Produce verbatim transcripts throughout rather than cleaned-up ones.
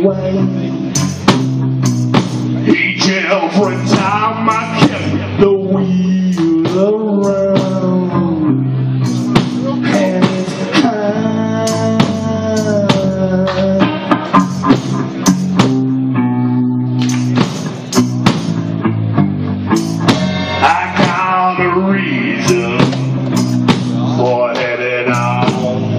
way. Each and every time I kept the wheel around, and it's high. I got a reason for heading on.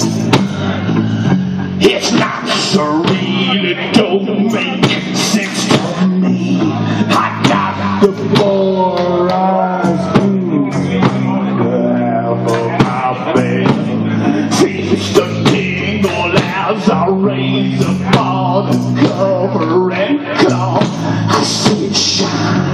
It's not serene, it don't make sense to me. I got the four eyes blue, the half of my bed seems to tingle as I raise the ball to cover and claw. I see it shine.